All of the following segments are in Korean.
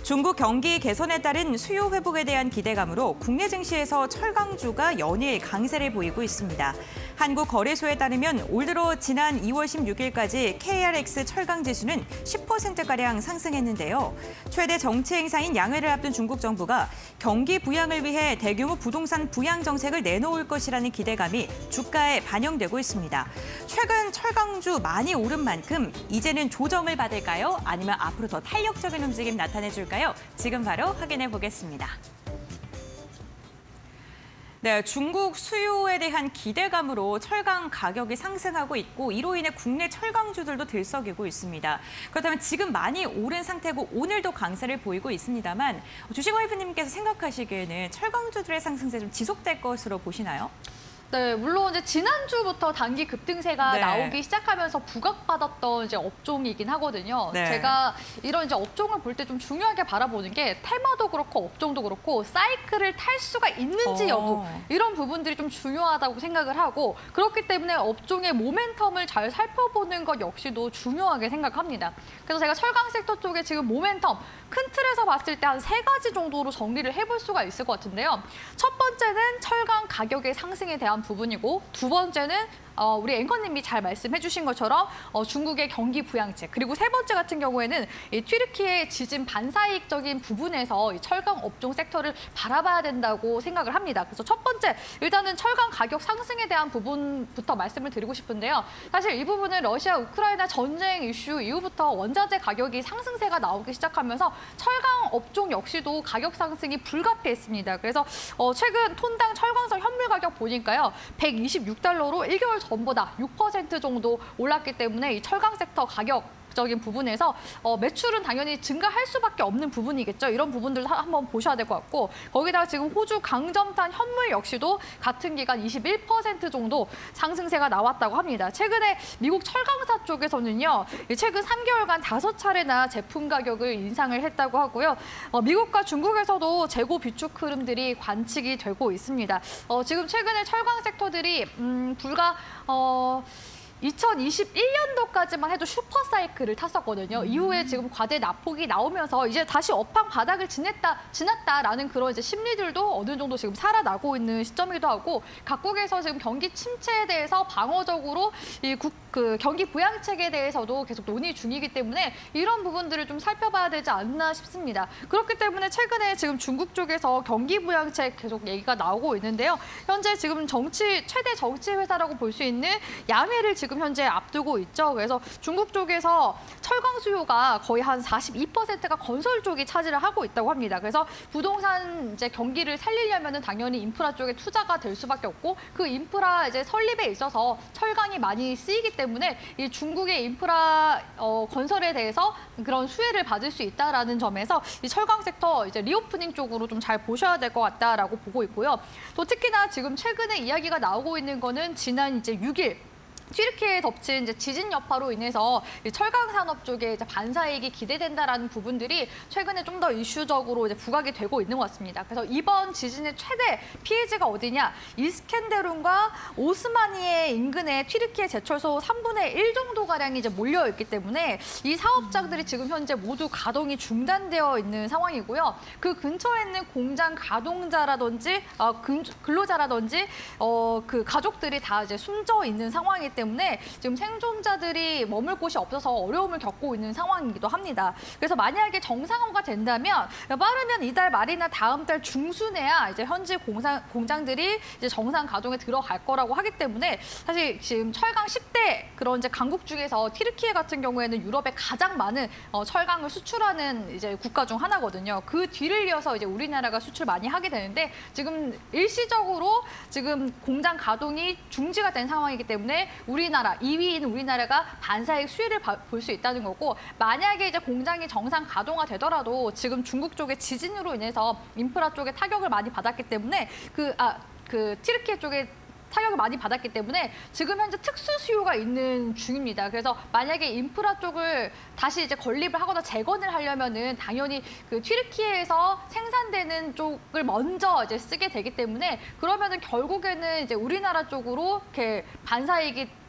중국 경기 개선에 따른 수요 회복에 대한 기대감으로 국내 증시에서 철강주가 연일 강세를 보이고 있습니다. 한국거래소에 따르면 올 들어 지난 2월 16일까지 KRX 철강지수는 10%가량 상승했는데요. 최대 정치 행사인 양회를 앞둔 중국 정부가 경기 부양을 위해 대규모 부동산 부양 정책을 내놓을 것이라는 기대감이 주가에 반영되고 있습니다. 최근 철강주 많이 오른 만큼 이제는 조정을 받을까요? 아니면 앞으로 더 탄력적인 움직임 나타내줄까요? 지금 바로 확인해 보겠습니다. 네, 중국 수요에 대한 기대감으로 철강 가격이 상승하고 있고 이로 인해 국내 철강주들도 들썩이고 있습니다. 그렇다면 지금 많이 오른 상태고 오늘도 강세를 보이고 있습니다만 주식와이프님께서 생각하시기에는 철강주들의 상승세 좀 지속될 것으로 보시나요? 네, 물론 이제 지난주부터 단기 급등세가 나오기 시작하면서 부각받았던 이제 업종이긴 하거든요. 제가 이런 이제 업종을 볼 때 좀 중요하게 바라보는 게 테마도 그렇고 업종도 그렇고 사이클을 탈 수가 있는지 여부 이런 부분들이 좀 중요하다고 생각을 하고 그렇기 때문에 업종의 모멘텀을 잘 살펴보는 것 역시도 중요하게 생각합니다. 그래서 제가 철강 섹터 쪽에 지금 모멘텀 큰 틀에서 봤을 때 한 3가지 정도로 정리를 해볼 수가 있을 것 같은데요. 첫 번째는 철강 가격의 상승에 대한 부분이고 두 번째는 우리 앵커님이 잘 말씀해 주신 것처럼 중국의 경기 부양책 그리고 세 번째 같은 경우에는 이 튀르키예의 지진 반사이익적인 부분에서 이 철강 업종 섹터를 바라봐야 된다고 생각을 합니다. 그래서 첫 번째 일단은 철강 가격 상승에 대한 부분부터 말씀을 드리고 싶은데요. 사실 이 부분은 러시아 우크라이나 전쟁 이슈 이후부터 원자재 가격이 상승세가 나오기 시작하면서 철강 업종 역시도 가격 상승이 불가피했습니다. 그래서 최근 톤당 철강성 현물 가격 보니까요. 126달러로 1개월 전보다 6% 정도 올랐기 때문에 이 철강 섹터 가격적인 부분에서 매출은 당연히 증가할 수밖에 없는 부분이겠죠. 이런 부분들 한번 보셔야 될 것 같고 거기다가 지금 호주 강점탄 현물 역시도 같은 기간 21% 정도 상승세가 나왔다고 합니다. 최근에 미국 철강사 쪽에서는요. 최근 3개월간 5차례나 제품 가격을 인상을 했다고 하고요. 미국과 중국에서도 재고 비축 흐름들이 관측이 되고 있습니다. 지금 최근에 철강 섹터들이 불과 2021년도까지만 해도 슈퍼사이클을 탔었거든요. 이후에 지금 과대 낙폭이 나오면서 이제 다시 업황 바닥을 지났다라는 그런 이제 심리들도 어느 정도 지금 살아나고 있는 시점이기도 하고 각국에서 지금 경기 침체에 대해서 방어적으로 그 경기 부양책에 대해서도 계속 논의 중이기 때문에 이런 부분들을 좀 살펴봐야 되지 않나 싶습니다. 그렇기 때문에 최근에 지금 중국 쪽에서 경기 부양책 계속 얘기가 나오고 있는데요. 현재 지금 최대 정치 회사라고 볼 수 있는 양회를 지금 현재 앞두고 있죠. 그래서 중국 쪽에서 철강 수요가 거의 한 42%가 건설 쪽이 차지를 하고 있다고 합니다. 그래서 부동산 이제 경기를 살리려면은 당연히 인프라 쪽에 투자가 될 수밖에 없고 그 인프라 이제 설립에 있어서 철강이 많이 쓰이기 때문에 이 중국의 인프라 건설에 대해서 그런 수혜를 받을 수 있다라는 점에서 이 철강 섹터 이제 리오프닝 쪽으로 좀 잘 보셔야 될 것 같다라고 보고 있고요. 또 특히나 지금 최근에 이야기가 나오고 있는 거는 지난 이제 6일 튀르키예에 덮친 이제 지진 여파로 인해서 철강 산업 쪽에 이제 반사이익이 기대된다라는 부분들이 최근에 좀 더 이슈적으로 이제 부각이 되고 있는 것 같습니다. 그래서 이번 지진의 최대 피해지가 어디냐? 이스켄데룬과 오스마니에 인근의 튀르키예 제철소 3분의 1 정도 가량이 이제 몰려 있기 때문에 이 사업장들이 지금 현재 모두 가동이 중단되어 있는 상황이고요. 그 근처에 있는 공장 가동자라든지 근로자라든지 그 가족들이 다 이제 숨져 있는 상황이기 때문에 지금 생존자들이 머물 곳이 없어서 어려움을 겪고 있는 상황이기도 합니다. 그래서 만약에 정상화가 된다면 빠르면 이달 말이나 다음 달 중순에야 이제 현지 공장들이 이제 정상 가동에 들어갈 거라고 하기 때문에 사실 지금 철강 10대 그런 이제 강국 중에서 튀르키예 같은 경우에는 유럽에 가장 많은 철강을 수출하는 이제 국가 중 하나거든요. 그 뒤를 이어서 이제 우리나라가 수출 많이 하게 되는데 지금 일시적으로 지금 공장 가동이 중지가 된 상황이기 때문에 우리나라 2위인 우리나라가 반사이익 수혜를 볼 수 있다는 거고 만약에 이제 공장이 정상 가동화 되더라도 지금 중국 쪽의 지진으로 인해서 인프라 쪽에 타격을 많이 받았기 때문에 그 튀르키예 쪽에 타격을 많이 받았기 때문에 지금 현재 특수 수요가 있는 중입니다. 그래서 만약에 인프라 쪽을 다시 이제 건립을 하거나 재건을 하려면은 당연히 그 튀르키예에서 생산되는 쪽을 먼저 이제 쓰게 되기 때문에 그러면은 결국에는 이제 우리나라 쪽으로 이렇게 반사이익이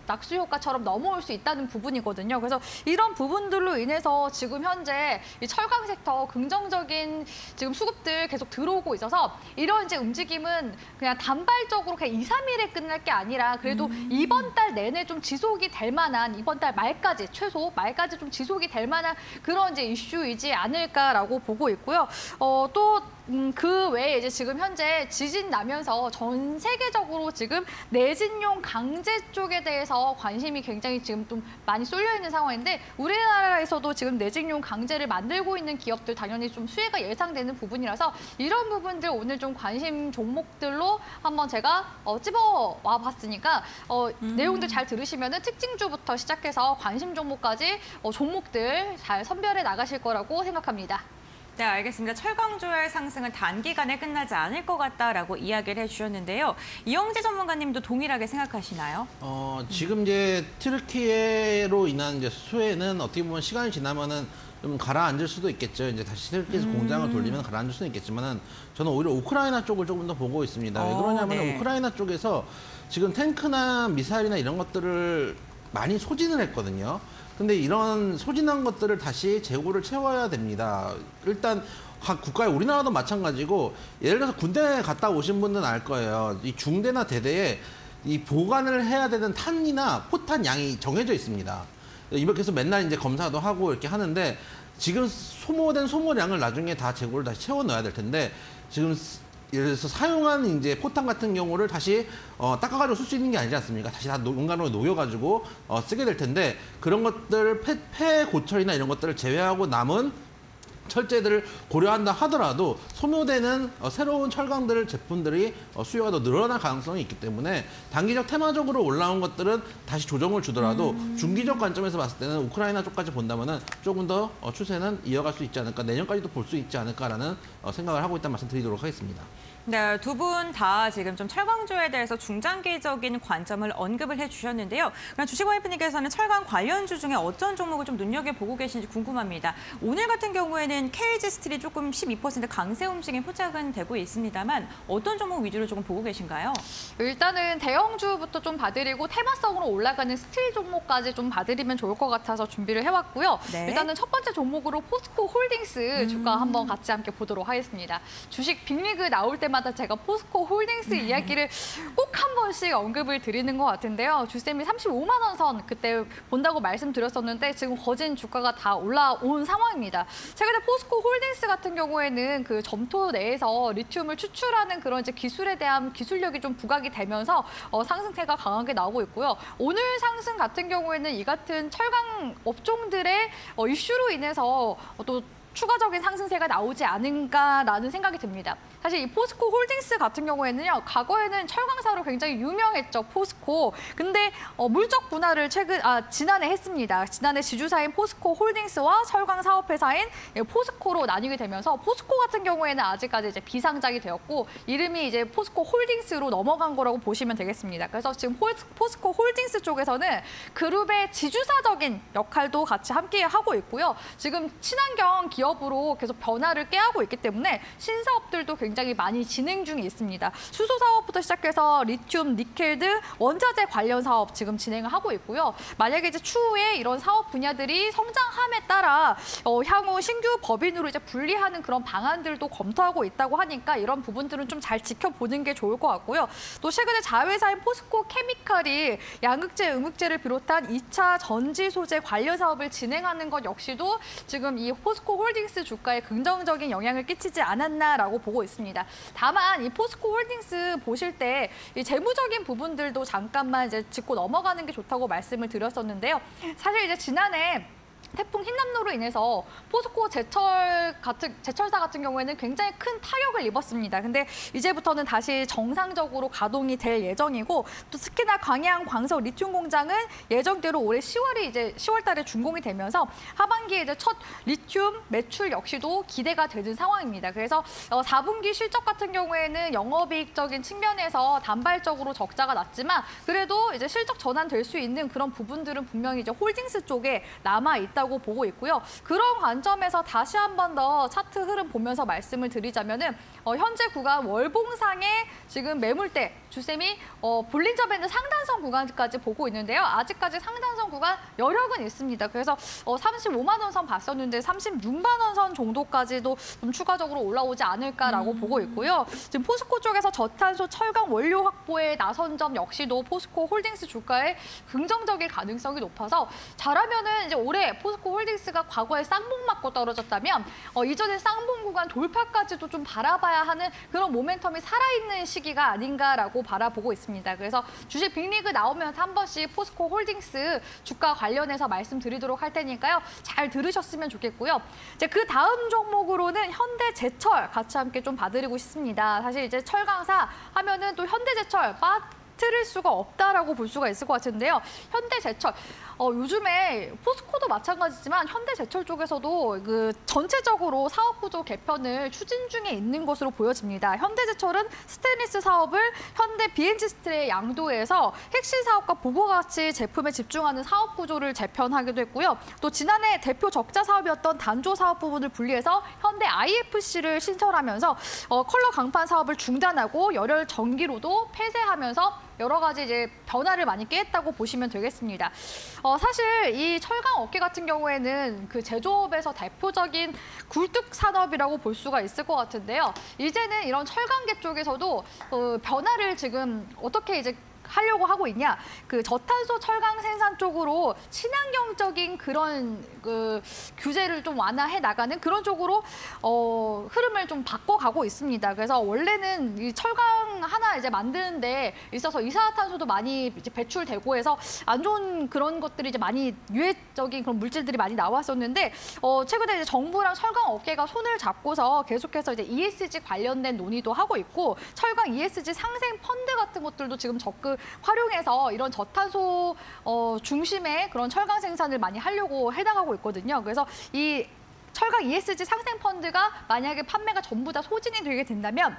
낙수 효과처럼 넘어올 수 있다는 부분이거든요. 그래서 이런 부분들로 인해서 지금 현재 이 철강 섹터 긍정적인 지금 수급들 계속 들어오고 있어서 이런 이제 움직임은 그냥 단발적으로 그냥 2, 3일에 끝날 게 아니라 그래도 이번 달 내내 좀 지속이 될 만한 이번 달 말까지 최소 말까지 좀 지속이 될 만한 그런 이제 이슈이지 않을까라고 보고 있고요. 또 그 외에 이제 지금 현재 지진 나면서 전 세계적으로 지금 내진용 강제 쪽에 대해서 관심이 굉장히 지금 좀 많이 쏠려 있는 상황인데 우리나라에서도 지금 내진용 강제를 만들고 있는 기업들 당연히 좀 수혜가 예상되는 부분이라서 이런 부분들 오늘 좀 관심 종목들로 한번 제가 집어와 봤으니까 내용들 잘 들으시면은 특징주부터 시작해서 관심 종목까지 종목들 잘 선별해 나가실 거라고 생각합니다. 네, 알겠습니다. 철강주의 상승은 단기간에 끝나지 않을 것 같다라고 이야기를 해주셨는데요. 이영재 전문가님도 동일하게 생각하시나요? 지금 이제 튀르키예로 인한 이제 수혜는 어떻게 보면 시간이 지나면은 좀 가라앉을 수도 있겠죠. 이제 다시 튀르키예에서 공장을 돌리면 가라앉을 수는 있겠지만은 저는 오히려 우크라이나 쪽을 조금 더 보고 있습니다. 왜 그러냐면 네. 우크라이나 쪽에서 지금 탱크나 미사일이나 이런 것들을 많이 소진을 했거든요. 근데 이런 소진한 것들을 다시 재고를 채워야 됩니다. 일단 각 국가에 우리나라도 마찬가지고 예를 들어서 군대 갔다 오신 분들은 알 거예요. 이 중대나 대대에 이 보관을 해야 되는 탄이나 포탄 양이 정해져 있습니다. 그래서 맨날 이제 검사도 하고 이렇게 하는데 지금 소모된 소모량을 나중에 다 재고를 다시 채워 넣어야 될 텐데 지금 예를 들어서 사용한 이제 포탄 같은 경우를 다시 닦아가지고 쓸 수 있는 게 아니지 않습니까? 다시 다 농간으로 녹여가지고 쓰게 될 텐데 그런 것들 폐 고철이나 이런 것들을 제외하고 남은 철제들을 고려한다 하더라도 소모되는 새로운 철강들 제품들이 수요가 더 늘어날 가능성이 있기 때문에 단기적 테마적으로 올라온 것들은 다시 조정을 주더라도 중기적 관점에서 봤을 때는 우크라이나 쪽까지 본다면은 조금 더 추세는 이어갈 수 있지 않을까, 내년까지도 볼 수 있지 않을까라는 생각을 하고 있다는 말씀 드리도록 하겠습니다. 네, 두 분 다 지금 좀 철강주에 대해서 중장기적인 관점을 언급을 해주셨는데요. 그럼 주식와이프님께서는 철강 관련주 중에 어떤 종목을 좀 눈여겨보고 계신지 궁금합니다. 오늘 같은 경우에는 KG 스틸이 조금 12% 강세 움직임 포착은 되고 있습니다만 어떤 종목 위주로 조금 보고 계신가요? 일단은 대형주부터 좀 봐드리고 테마성으로 올라가는 스틸 종목까지 좀 봐드리면 좋을 것 같아서 준비를 해왔고요. 네. 일단은 첫 번째 종목으로 포스코 홀딩스 주가 한번 같이 함께 보도록 하겠습니다. 주식 빅리그 나올 때마다 제가 포스코 홀딩스 이야기를 꼭 한 번씩 언급을 드리는 것 같은데요. 주쌤이 35만 원 선 그때 본다고 말씀드렸었는데 지금 거진 주가가 다 올라온 상황입니다. 최근에 포스코 홀딩스 같은 경우에는 그 점토 내에서 리튬을 추출하는 그런 이제 기술에 대한 기술력이 좀 부각이 되면서 상승세가 강하게 나오고 있고요. 오늘 상승 같은 경우에는 이 같은 철강 업종들의 이슈로 인해서 또 추가적인 상승세가 나오지 않을까라는 생각이 듭니다. 사실 이 포스코 홀딩스 같은 경우에는요, 과거에는 철강사로 굉장히 유명했죠, 포스코. 근데 물적 분할을 지난해 했습니다. 지난해 지주사인 포스코 홀딩스와 철강 사업회사인 포스코로 나뉘게 되면서 포스코 같은 경우에는 아직까지 이제 비상장이 되었고 이름이 이제 포스코 홀딩스로 넘어간 거라고 보시면 되겠습니다. 그래서 지금 포스코 홀딩스 쪽에서는 그룹의 지주사적인 역할도 같이 함께 하고 있고요. 지금 친환경 기업으로 계속 변화를 꾀하고 있기 때문에 신사업들도 굉장히 많이 진행 중에 있습니다. 수소 사업부터 시작해서 리튬, 니켈 등 원자재 관련 사업 지금 진행을 하고 있고요. 만약에 이제 추후에 이런 사업 분야들이 성장함에 따라 향후 신규 법인으로 이제 분리하는 그런 방안들도 검토하고 있다고 하니까 이런 부분들은 좀 잘 지켜보는 게 좋을 것 같고요. 또 최근에 자회사인 포스코 케미칼이 양극재, 음극재를 비롯한 2차 전지 소재 관련 사업을 진행하는 것 역시도 지금 이 포스코 홀딩스 주가에 긍정적인 영향을 끼치지 않았나라고 보고 있습니다. 다만 이 포스코 홀딩스 보실 때 이 재무적인 부분들도 잠깐만 이제 짚고 넘어가는 게 좋다고 말씀을 드렸었는데요. 사실 이제 지난해 태풍 흰남노로 인해서 포스코 제철사 같은 경우에는 굉장히 큰 타격을 입었습니다. 근데 이제부터는 다시 정상적으로 가동이 될 예정이고 또 특히나 광양 광석 리튬 공장은 예정대로 올해 10월 달에 준공이 되면서 하반기에 이제 첫 리튬 매출 역시도 기대가 되는 상황입니다. 그래서 4분기 실적 같은 경우에는 영업이익적인 측면에서 단발적으로 적자가 났지만 그래도 이제 실적 전환될 수 있는 그런 부분들은 분명히 이제 홀딩스 쪽에 남아 있다고 있다고 보고 있고요. 그런 관점에서 다시 한 번 더 차트 흐름 보면서 말씀을 드리자면은 현재 구간 월봉상의 지금 매물대 주셈이 볼린저 밴드 상단선 구간까지 보고 있는데요. 아직까지 상단선 구간 여력은 있습니다. 그래서 35만 원 선 봤었는데 36만 원 선 정도까지도 좀 추가적으로 올라오지 않을까라고 보고 있고요. 지금 포스코 쪽에서 저탄소 철강 원료 확보에 나선 점 역시도 포스코 홀딩스 주가에 긍정적일 가능성이 높아서 잘하면은 이제 올해 포스코 홀딩스가 과거에 쌍봉 맞고 떨어졌다면 이전에 쌍봉 구간 돌파까지도 좀 바라봐야 하는 그런 모멘텀이 살아있는 시기가 아닌가라고 바라보고 있습니다. 그래서 주식 빅리그 나오면서 한 번씩 포스코 홀딩스 주가 관련해서 말씀드리도록 할 테니까요. 잘 들으셨으면 좋겠고요. 이제 그 다음 종목으로는 현대제철 같이 함께 좀 봐드리고 싶습니다. 사실 이제 철강사 하면은 또 현대제철 빠뜨릴 수가 없다라고 볼 수가 있을 것 같은데요. 현대제철 요즘에 포스코도 마찬가지지만 현대제철 쪽에서도 그 전체적으로 사업 구조 개편을 추진 중에 있는 것으로 보여집니다. 현대제철은 스테인리스 사업을 현대 BNG 스틸의 양도에서 핵심 사업과 부가가치 제품에 집중하는 사업 구조를 재편하기도 했고요. 또 지난해 대표 적자 사업이었던 단조 사업 부분을 분리해서 현대 IFC를 신설하면서 컬러 강판 사업을 중단하고 열혈 전기로도 폐쇄하면서 여러 가지 이제 변화를 많이 꾀했다고 보시면 되겠습니다. 사실 이 철강 업계 같은 경우에는 그 제조업에서 대표적인 굴뚝 산업이라고 볼 수가 있을 것 같은데요. 이제는 이런 철강계 쪽에서도 변화를 지금 어떻게 이제 하려고 하고 있냐? 그 저탄소 철강 생산 쪽으로 친환경적인 그런 그 규제를 좀 완화해 나가는 그런 쪽으로 흐름을 좀 바꿔가고 있습니다. 그래서 원래는 이 철강 하나 이제 만드는 데 있어서 이산화탄소도 많이 이제 배출되고 해서 안 좋은 그런 것들이 이제 많이 유해적인 그런 물질들이 많이 나왔었는데 최근에 이제 정부랑 철강 업계가 손을 잡고서 계속해서 이제 ESG 관련된 논의도 하고 있고 철강 ESG 상생 펀드 같은 것들도 지금 적극 활용해서 이런 저탄소 중심의 그런 철강 생산을 많이 하려고 해나가고 있거든요. 그래서 이 철강 ESG 상생 펀드가 만약에 판매가 전부 다 소진이 되게 된다면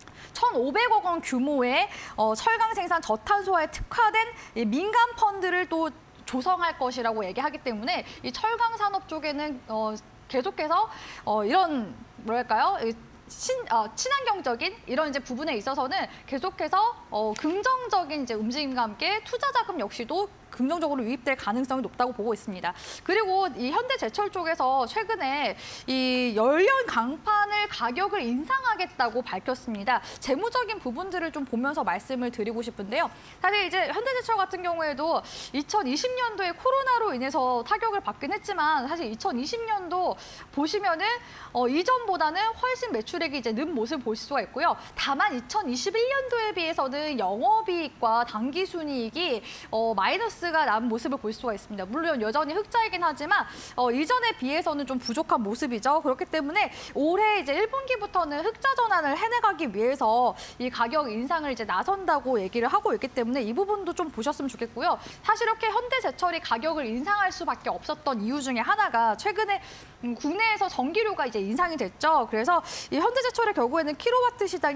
1,500억 원 규모의 철강 생산 저탄소화에 특화된 이 민간 펀드를 또 조성할 것이라고 얘기하기 때문에 이 철강 산업 쪽에는 계속해서 이런 뭐랄까요? 친환경적인 이런 이제 부분에 있어서는 계속해서 긍정적인 이제 움직임과 함께 투자 자금 역시도 긍정적으로 유입될 가능성이 높다고 보고 있습니다. 그리고 이 현대제철 쪽에서 최근에 이 열연 강판을 가격을 인상하겠다고 밝혔습니다. 재무적인 부분들을 좀 보면서 말씀을 드리고 싶은데요. 사실 이제 현대제철 같은 경우에도 2020년도에 코로나로 인해서 타격을 받긴 했지만 사실 2020년도 보시면은 이전보다는 훨씬 매출액이 이제 는 모습을 볼 수가 있고요. 다만 2021년도에 비해서는 영업이익과 당기순이익이 마이너스가 난 모습을 볼 수가 있습니다. 물론 여전히 흑자이긴 하지만 이전에 비해서는 좀 부족한 모습이죠. 그렇기 때문에 올해 이제 1분기부터는 흑자 전환을 해나가기 위해서 이 가격 인상을 이제 나선다고 얘기를 하고 있기 때문에 이 부분도 좀 보셨으면 좋겠고요. 사실 이렇게 현대제철이 가격을 인상할 수밖에 없었던 이유 중에 하나가 최근에 국내에서 전기료가 이제 인상이 됐죠. 그래서 이 현대제철의 경우에는 킬로와트 시당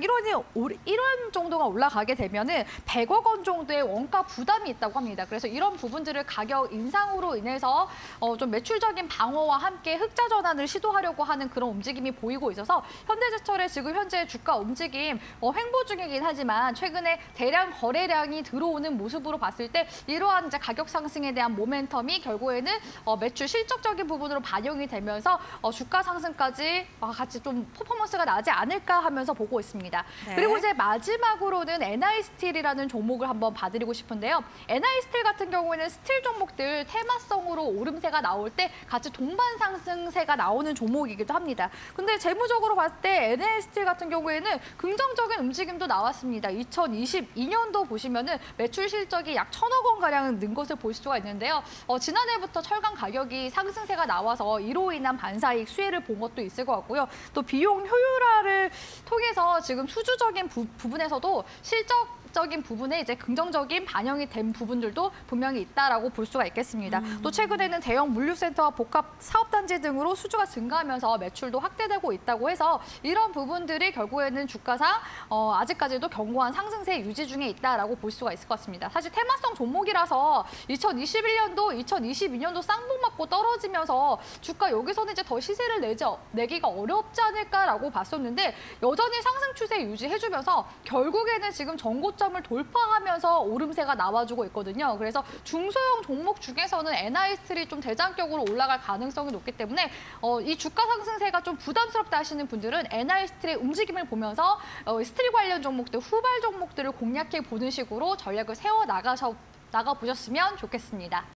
1원 정도가 올라가게 되면은 100억 원 정도의 원가 부담이 있다고 합니다. 그래서 이런 부분들을 가격 인상으로 인해서 좀 매출적인 방어와 함께 흑자 전환을 시도하려고 하는 그런 움직임이 보이고 있어서 현대제철의 지금 현재 주가 움직임 횡보 중이긴 하지만 최근에 대량 거래량이 들어오는 모습으로 봤을 때 이러한 이제 가격 상승에 대한 모멘텀이 결국에는 매출 실적적인 부분으로 반영이 되면서 주가 상승까지 같이 좀 퍼포먼스가 나지 않을까 하면서 보고 있습니다. 네. 그리고 이제 마지막으로는 NI스틸이라는 종목을 한번 봐드리고 싶은데요. NI스틸 같은 경우에는 스틸 종목들 테마성으로 오름세가 나올 때 같이 동반 상승세가 나오는 종목이기도 합니다. 근데 재무적으로 봤을 때 NI스틸 같은 경우에는 긍정적인 움직임도 나왔습니다. 2022년도 보시면은 매출 실적이 약 1,000억 원 가량 는 것을 볼 수가 있는데요. 지난해부터 철강 가격이 상승세가 나와서 이로 인한 반사이익 수혜를 본 것도 있을 것 같고요. 또 비용 효율화를 통해서 지금 수주적인 부분에서도 실적 전반적인 부분에 이제 긍정적인 반영이 된 부분들도 분명히 있다라고 볼 수가 있겠습니다. 또 최근에는 대형 물류센터와 복합 사업단지 등으로 수주가 증가하면서 매출도 확대되고 있다고 해서 이런 부분들이 결국에는 주가상 아직까지도 견고한 상승세 유지 중에 있다라고 볼 수가 있을 것 같습니다. 사실 테마성 종목이라서 2021년도, 2022년도 쌍봉 맞고 떨어지면서 주가 여기서는 이제 더 시세를 내기가 어렵지 않을까라고 봤었는데 여전히 상승 추세 유지해주면서 결국에는 지금 전고점을 돌파하면서 오름세가 나와주고 있거든요. 그래서 중소형 종목 중에서는 NI스틸이 좀 대장격으로 올라갈 가능성이 높기 때문에 이 주가 상승세가 좀 부담스럽다 하시는 분들은 NI스틸의 움직임을 보면서 스틸 관련 종목들, 후발 종목들을 공략해 보는 식으로 전략을 세워 나가보셨으면 좋겠습니다.